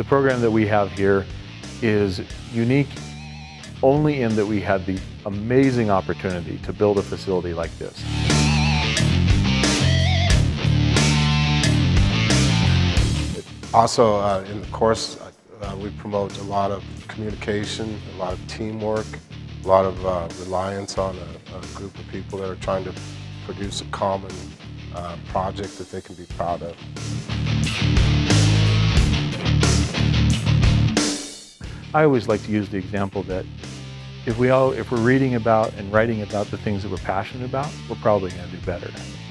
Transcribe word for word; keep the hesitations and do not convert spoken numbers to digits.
The program that we have here is unique only in that we had the amazing opportunity to build a facility like this. Also, uh, in the course, uh, we promote a lot of communication, a lot of teamwork, a lot of uh, reliance on a, a group of people that are trying to produce a common uh, project that they can be proud of. I always like to use the example that if, we all, if we're reading about and writing about the things that we're passionate about, we're probably going to do better.